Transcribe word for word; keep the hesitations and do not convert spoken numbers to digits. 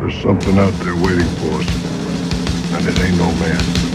There's something out there waiting for us, and it ain't no man.